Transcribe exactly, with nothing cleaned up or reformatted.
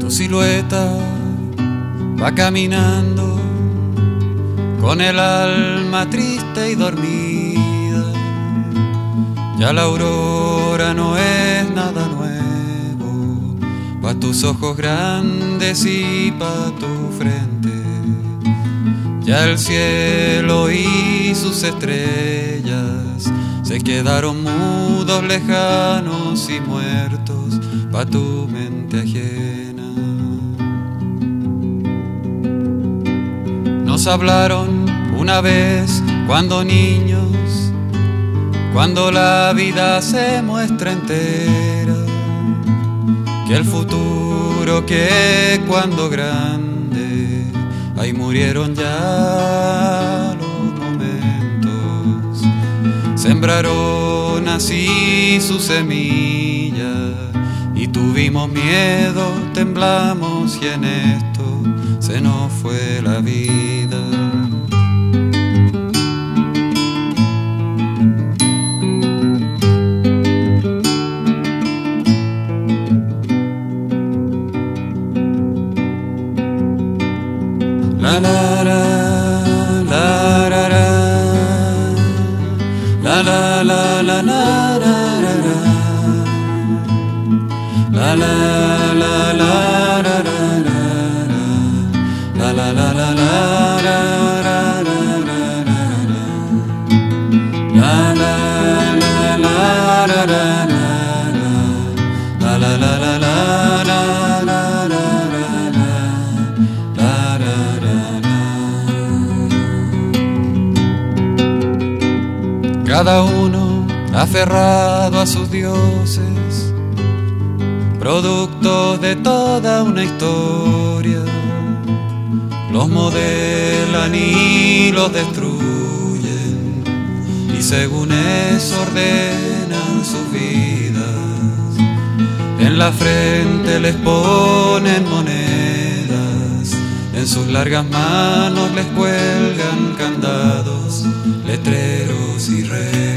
Tu silueta va caminando con el alma triste y dormida. Ya la aurora no es nada nuevo, pa' tus ojos grandes y pa' tu frente. Ya el cielo y sus estrellas se quedaron mudos, lejanos y muertos pa' tu mente ajena. Nos hablaron una vez cuando niños, cuando la vida se muestra entera, que el futuro que cuando grande, ahí murieron ya los momentos. Sembraron así su semilla y tuvimos miedo, temblamos y en esto se nos fue la vida. La la la la la la la la la la la la la la la la la la la la cada uno aferrado a sus dioses, productos de toda una historia, los modelan y los destruyen, y según eso ordenan sus vidas. En la frente les ponen monedas, en sus largas manos les cuelgan candados, letreros y redes.